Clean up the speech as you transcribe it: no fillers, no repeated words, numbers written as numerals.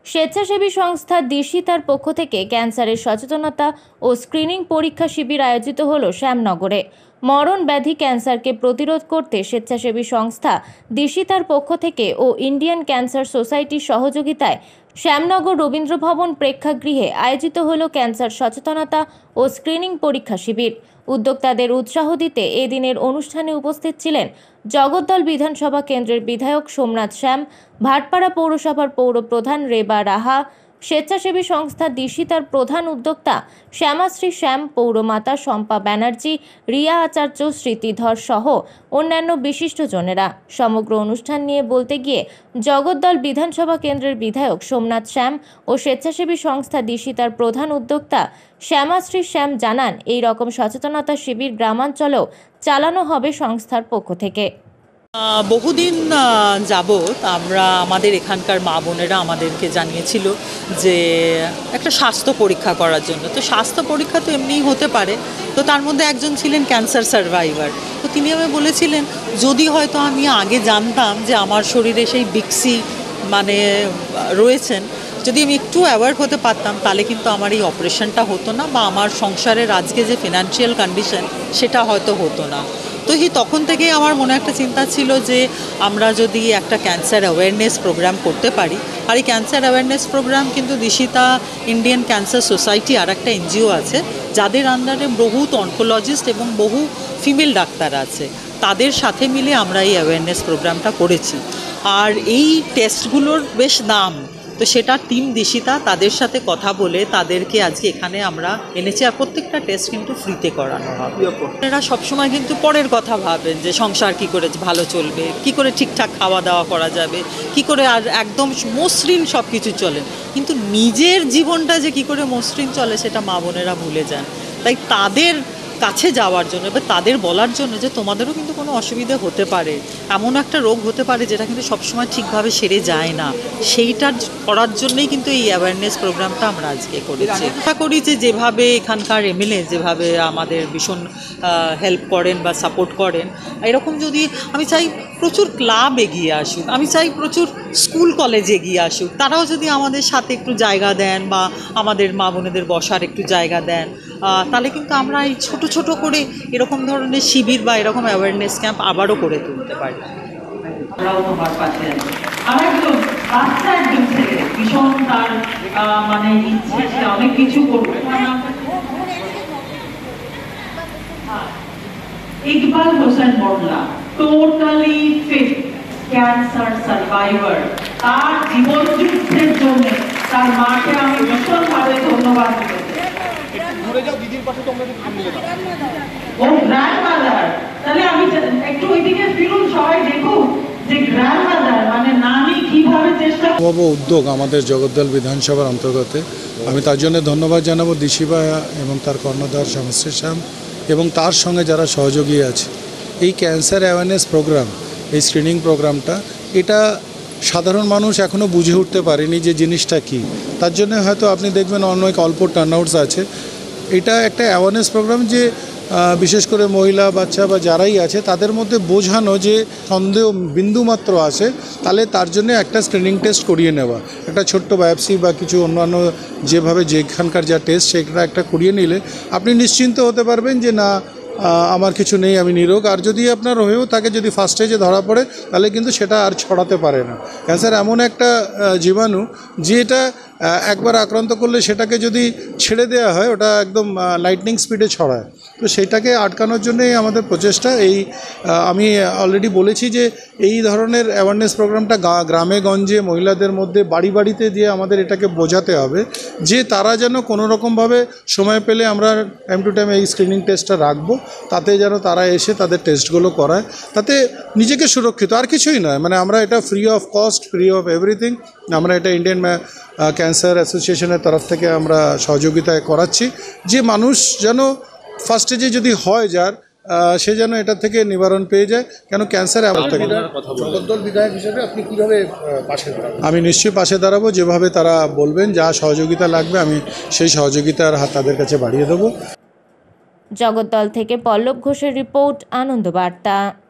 স্বেচ্ছাসেবী সংস্থা দিশিতার পক্ষ থেকে ক্যান্সারের সচেতনতা ও স্ক্রিনিং পরীক্ষা শিবির আয়োজিত হলো শ্যামনগরে। মরণ ব্যাধি ক্যান্সারকে প্রতিরোধ করতে স্বেচ্ছাসেবী সংস্থা দিশিতার পক্ষ থেকে ও ইন্ডিয়ান ক্যান্সার সোসাইটির সহযোগিতায় শ্যামনগর রবীন্দ্র ভবন প্রেক্ষাগৃহে আয়োজিত হলো ক্যান্সার সচেতনতা ও স্ক্রিনিং পরীক্ষা শিবির। উদ্যোক্তাদের উৎসাহ দিতে এদিনের অনুষ্ঠানে উপস্থিত ছিলেন জগদ্দল বিধানসভা কেন্দ্রের বিধায়ক সোমনাথ শ্যাম, ভাটপাড়া পৌরসভার পৌরপ্রধান রেবা রাহা, স্বেচ্ছাসেবী সংস্থা দিশিতার প্রধান উদ্যোক্তা শ্যামাশ্রী শ্যাম, পৌরমাতা শম্পা ব্যানার্জি, রিয়া আচার্য, স্মৃতিধর সহ অন্যান্য বিশিষ্টজনেরা। সমগ্র অনুষ্ঠান নিয়ে বলতে গিয়ে জগদ্দল বিধানসভা কেন্দ্রের বিধায়ক সোমনাথ শ্যাম ও স্বেচ্ছাসেবী সংস্থা দিশিতার প্রধান উদ্যোক্তা শ্যামাশ্রী শ্যাম জানান, এই রকম সচেতনতা শিবির গ্রামাঞ্চলেও চালানো হবে সংস্থার পক্ষ থেকে। বহুদিন যাবৎ আমরা আমাদের এখানকার মা বোনেরা আমাদেরকে জানিয়েছিল যে একটা স্বাস্থ্য পরীক্ষা করার জন্য। তো স্বাস্থ্য পরীক্ষা তো এমনিই হতে পারে, তো তার মধ্যে একজন ছিলেন ক্যান্সার সার্ভাইভার। তো তিনি আমায় বলেছিলেন যদি হয়তো আমি আগে জানতাম যে আমার শরীরে সেই বিক্সি রয়েছেন, যদি আমি একটু অ্যাওয়ার্ড হতে পারতাম তাহলে কিন্তু আমার এই অপারেশনটা হতো না, বা আমার সংসারের আজকে যে ফিনান্সিয়াল কন্ডিশন সেটা হয়তো হতো না। তো তখন থেকেই আমার মনে একটা চিন্তা ছিল যে আমরা যদি একটা ক্যান্সার অ্যাওয়ারনেস প্রোগ্রাম করতে পারি। আর এই ক্যান্সার অ্যাওয়ারনেস প্রোগ্রাম কিন্তু দিশিতা ইন্ডিয়ান ক্যান্সার সোসাইটি আর একটা এনজিও আছে, যাদের আন্ডারে বহুত অনকোলজিস্ট এবং বহু ফিমেল ডাক্তার আছে, তাদের সাথে মিলে আমরা এই অ্যাওয়ারনেস প্রোগ্রামটা করেছি। আর এই টেস্টগুলোর বেশ দাম, তো সেটা টিম দিশিতা তাদের সাথে কথা বলে তাদেরকে আজকে এখানে আমরা এনেছি। আর প্রত্যেকটা টেস্ট কিন্তু ফ্রিতে করানো হবে। এরা সবসময় কিন্তু পরের কথা ভাবেন যে সংসার কী করে ভালো চলবে, কী করে ঠিকঠাক খাওয়া দাওয়া করা যাবে, কী করে আর একদম মসৃণ সব কিছু চলে, কিন্তু নিজের জীবনটা যে কী করে মসৃণ চলে সেটা মা বোনেরা ভুলে যান। তাই তাদের কাছে যাওয়ার জন্য বা তাদের বলার জন্য যে তোমাদেরও কিন্তু কোনো অসুবিধে হতে পারে, এমন একটা রোগ হতে পারে যেটা কিন্তু সবসময় ঠিকভাবে সেরে যায় না, সেইটা করার জন্যই কিন্তু এই অ্যাওয়ারনেস প্রোগ্রামটা আমরা আজকে করেছি। আশা করি যে যেভাবে এখানকার এমএলএ যেভাবে আমাদের ভীষণ হেল্প করেন বা সাপোর্ট করেন, এরকম যদি আমি চাই প্রচুর ক্লাব এগিয়ে আসুক, আমি চাই প্রচুর স্কুল কলেজ এগিয়ে আসুক, তারাও যদি আমাদের সাথে একটু জায়গা দেন বা আমাদের মা বোনেদের বসার একটু জায়গা দেন, তাহলে কিন্তু আমরা এই ছোট ছোট করে এরকম ধরনের শিবির বা এরকম অ্যাওয়ারনেস ক্যাম্প আবারও করে তুলতে পারি। অনেক কিছু করবে। Iqbal Hossain Molla totally fit cancer survivor, তার জীবন যুদ্ধের জন্য তার মাকে আমি ভীষণভাবে ধন্যবাদ দিতে। ও গ্র্যান্ডমাদার, তাহলে আমি একটু ওইদিকে ফিরুন, সবাই দেখুন যে গ্র্যান্ডমাদার মানে নানি কিভাবে চেষ্টা। উদ্যোগ আমাদের জগদ্দল বিধানসভার অন্তর্গত, আমি তার জন্য ধন্যবাদ জানাবো দিশিবা এবং তার কর্ণধার শ্যামাশ্রী শ্যাম এবং তার সঙ্গে যারা সহযোগী আছে। এই ক্যান্সার অ্যাওয়ারনেস প্রোগ্রাম, এই স্ক্রিনিং প্রোগ্রামটা, এটা সাধারণ মানুষ এখনও বুঝে উঠতে পারেনি যে জিনিসটা কী। তার জন্য হয়তো আপনি দেখবেন অনেক অল্প টার্নআউটস আছে। এটা একটা অ্যাওয়ারনেস প্রোগ্রাম যে বিশেষ করে মহিলা, বাচ্চা বা যারাই আছে তাদের মধ্যে বোঝানো যে সন্দেহ বিন্দুমাত্র আসে তাহলে তার জন্য একটা স্ক্রিনিং টেস্ট করিয়ে নেওয়া, একটা ছোট্ট বায়োপসি বা কিছু অন্যান্য যেভাবে যেখানকার যা টেস্ট সেটা একটা করিয়ে নিলে আপনি নিশ্চিন্ত হতে পারবেন যে না আমার কিছু নেই, আমি নিরোগ। আর যদি আপনার হয়েও থাকে, যদি ফার্স্ট স্টেজে ধরা পড়ে তাহলে কিন্তু সেটা আর ছড়াতে পারে না। ক্যান্সার এমন একটা জীবাণু যেটা একবার আক্রান্ত করলে সেটাকে যদি ছেড়ে দেওয়া হয় ওটা একদম লাইটনিং স্পিডে ছড়ায়। তো সেইটাকে আটকানোর জন্যই আমাদের প্রচেষ্টা। আমি অলরেডি বলেছি যে এই ধরনের অ্যাওয়ারনেস প্রোগ্রামটা গ্রামে গঞ্জে মহিলাদের মধ্যে বাড়ি বাড়িতে দিয়ে আমাদের এটাকে বোঝাতে হবে যে তারা যেন কোনো রকমভাবে সময় পেলে আমরা টাইম টু টাইম এই স্ক্রিনিং টেস্টটা রাখবো, তাতে যেন তারা এসে তাদের টেস্টগুলো করায়, তাতে নিজেকে সুরক্ষিত, আর কিছুই নয়। আমরা এটা free of cost, free of everything, আমরা এটা ইন্ডিয়ান ক্যান্সার অ্যাসোসিয়েশনের তরফ থেকে আমরা সহযোগিতায় করাচ্ছি যে মানুষ যেন ফার্স্ট স্টেজে যদি হয় যার সে যেন এটা থেকে নিবারণ পেয়ে যায়। কেন ক্যান্সার জগদ্দল বিধায়ক হিসেবে আপনি কীভাবে পাশে দাঁড়াবেন? আমি নিশ্চয়ই পাশে দাঁড়াবো, যেভাবে তারা বলবেন যা সহযোগিতা লাগবে আমি সেই সহযোগিতার হাত তাদের কাছে বাড়িয়ে দেবো। জগদ্দল থেকে পল্লব ঘোষের রিপোর্ট, আনন্দ বার্তা।